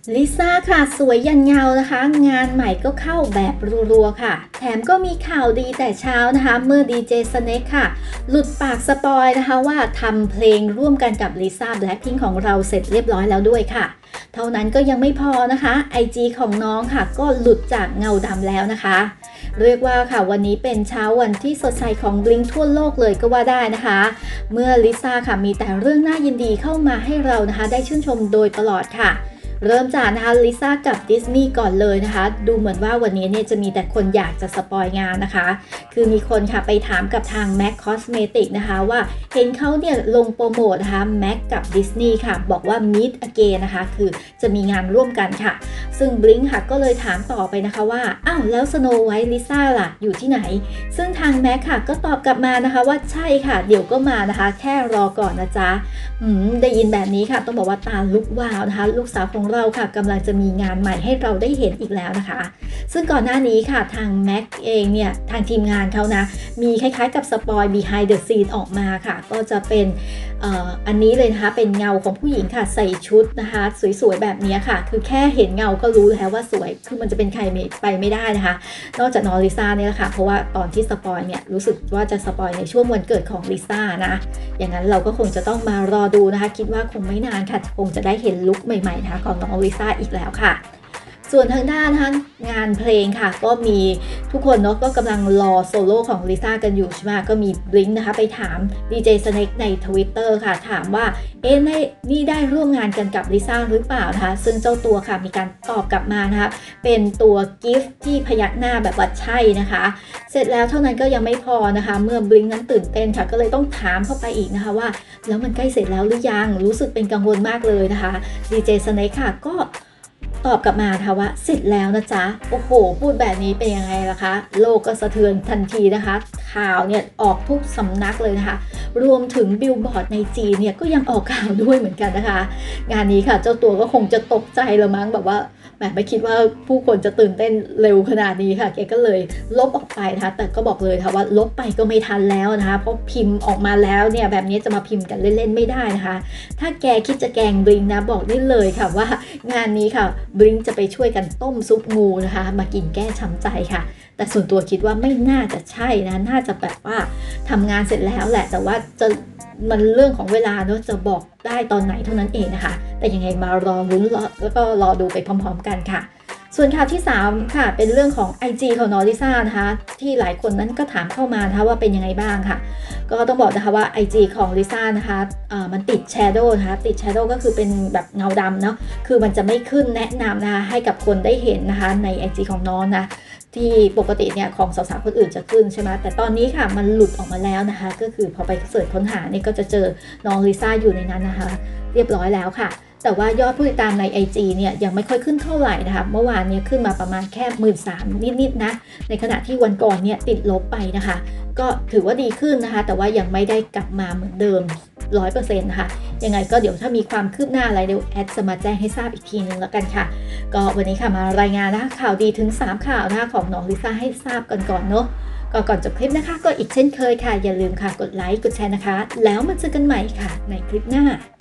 ลิซ่าค่ะสวยยันเงานะคะงานใหม่ก็เข้าแบบรัวๆค่ะแถมก็มีข่าวดีแต่เช้านะคะเมื่อดีเจสเน็กค่ะหลุดปากสปอยนะคะว่าทำเพลงร่วมกันกับลิซ่าแบล็คพิงค์ของเราเสร็จเรียบร้อยแล้วด้วยค่ะเท่านั้นก็ยังไม่พอนะคะ IG ของน้องค่ะก็หลุดจากเงาดำแล้วนะคะเรียกว่าค่ะวันนี้เป็นเช้าวันที่สดใสของบลิงทั่วโลกเลยก็ว่าได้นะคะเมื่อลิซ่าค่ะมีแต่เรื่องน่ายินดีเข้ามาให้เรานะคะได้ชื่นชมโดยตลอดค่ะเริ่มจากนะคะลิซ่ากับดิสนีย์ก่อนเลยนะคะดูเหมือนว่าวันนี้เนี่ยจะมีแต่คนอยากจะสปอยงานนะคะคือมีคนค่ะไปถามกับทาง MAC Cosmetic นะคะว่าเห็นเขาเนี่ยลงโปรโมทนะคะ MAC กับดิสนีย์ค่ะบอกว่า Meet Again นะคะคือจะมีงานร่วมกันค่ะซึ่ง Blink ค่ะก็เลยถามต่อไปนะคะว่าอ้าวแล้ว Snow White ลิซ่าล่ะอยู่ที่ไหนซึ่งทาง MAC ค่ะก็ตอบกลับมานะคะว่าใช่ค่ะเดี๋ยวก็มานะคะแค่รอก่อนนะจ๊ะได้ยินแบบนี้ค่ะต้องบอกว่าตาลุกวาวนะคะลูกสาวของเราค่ะกำลังจะมีงานใหม่ให้เราได้เห็นอีกแล้วนะคะซึ่งก่อนหน้านี้ค่ะทาง MAC เองเนี่ยทางทีมงานเขานะมีคล้ายๆกับสปอย behind the scene ออกมาค่ะก็จะเป็นอันนี้เลยนะคะเป็นเงาของผู้หญิงค่ะใส่ชุดนะคะสวยๆแบบนี้ค่ะคือแค่เห็นเงาก็รู้แล้วว่าสวยคือมันจะเป็นใครไปไม่ได้นะคะนอกจากน้องลิซ่าเนี่ยแหละค่ะเพราะว่าตอนที่สปอยเนี่ยรู้สึกว่าจะสปอยในช่วงวันเกิดของลิซ่านะอย่างนั้นเราก็คงจะต้องมารอดูนะคะคิดว่าคงไม่นานค่ะคงจะได้เห็นลุคใหม่ๆนะคะของน้องลิซ่าอีกแล้วค่ะส่วนทางด้านนะคะงานเพลงค่ะก็มีทุกคนเนาะก็กำลังรอโซโล่ของลิซ่ากันอยู่ใช่ไหมก็มีบลิงค์นะคะไปถามดีเจสเน็กใน Twitter ค่ะถามว่านี่ได้ร่วมงานกันกับลิซ่าหรือเปล่านะคะซึ่งเจ้าตัวค่ะมีการตอบกลับมานะคะเป็นตัวกิฟต์ที่พยักหน้าแบบว่าใช่นะคะเสร็จแล้วเท่านั้นก็ยังไม่พอนะคะเมื่อบลิงค์นั้นตื่นเต้นค่ะก็เลยต้องถามเข้าไปอีกนะคะว่าแล้วมันใกล้เสร็จแล้วหรือยังรู้สึกเป็นกังวลมากเลยนะคะดีเจสเน็กค่ะก็ตอบกลับมาค่ะว่าเสร็จแล้วนะจ๊ะโอ้โหพูดแบบนี้เป็นยังไงล่ะคะโลกก็สะเทือนทันทีนะคะข่าวเนี่ยออกทุกสำนักเลยนะคะรวมถึงบิลบอร์ดในจีนเนี่ยก็ยังออกข่าวด้วยเหมือนกันนะคะงานนี้ค่ะเจ้าตัวก็คงจะตกใจละมั้งแบบว่าไม่คิดว่าผู้คนจะตื่นเต้นเร็วขนาดนี้ค่ะแกก็เลยลบออกไปนะคะแต่ก็บอกเลยค่ะว่าลบไปก็ไม่ทันแล้วนะคะเพราะพิมพ์ออกมาแล้วเนี่ยแบบนี้จะมาพิมพ์กันเล่นๆไม่ได้นะคะถ้าแกคิดจะแกล้งบลิงนะบอกได้เลยค่ะว่างานนี้ค่ะบลิงจะไปช่วยกันต้มซุปงูนะคะมากินแก้ช้ำใจค่ะแต่ส่วนตัวคิดว่าไม่น่าจะใช่นะน่าจะแบบว่าทำงานเสร็จแล้วแหละแต่ว่ามันเรื่องของเวลาเนอะจะบอกได้ตอนไหนเท่านั้นเองนะคะแต่ยังไงมารอลุ้นแล้วก็รอดูไปพร้อมๆกันค่ะส่วนข่าวที่3ค่ะเป็นเรื่องของ IG ของน้องลิซ่านะคะที่หลายคนนั้นก็ถามเข้ามานะคะว่าเป็นยังไงบ้างค่ะก็ต้องบอกนะคะว่า IG ของลิซ่านะคะมันติด Shadow นะคะติด Shadow ก็คือเป็นแบบเงาดำเนาะคือมันจะไม่ขึ้นแนะนำนะคะให้กับคนได้เห็นนะคะใน IG ของน้องนะที่ปกติเนี่ยของสาวๆคนอื่นจะขึ้นใช่ไหมแต่ตอนนี้ค่ะมันหลุดออกมาแล้วนะคะก็คือพอไปเสิร์ชค้นหาเนี่ยก็จะเจอน้องลิซ่าอยู่ในนั้นนะคะเรียบร้อยแล้วค่ะแต่ว่ายอดผู้ติดตามใน IG เนี่ยยังไม่ค่อยขึ้นเท่าไหร่นะคะเมื่อวานเนี่ยขึ้นมาประมาณแค่13,000นิดๆนะในขณะที่วันก่อนเนี่ยติดลบไปนะคะก็ถือว่าดีขึ้นนะคะแต่ว่ายังไม่ได้กลับมาเหมือนเดิม 100% นะคะยังไงก็เดี๋ยวถ้ามีความคืบหน้าอะไรเดี๋ยวแอดจะมาแจ้งให้ทราบอีกทีนึงแล้วกันค่ะก็วันนี้ค่ะมารายงานนะคะข่าวดีถึง3ข่าวนะคะของน้องลิซ่าให้ทราบกันก่อนเนาะก่อนจบคลิปนะคะก็อีกเช่นเคยค่ะอย่าลืมค่ะกดไลค์กดแชร์นะคะแล้วมาเจอกันใหม่ค่ะในคลิปหน้า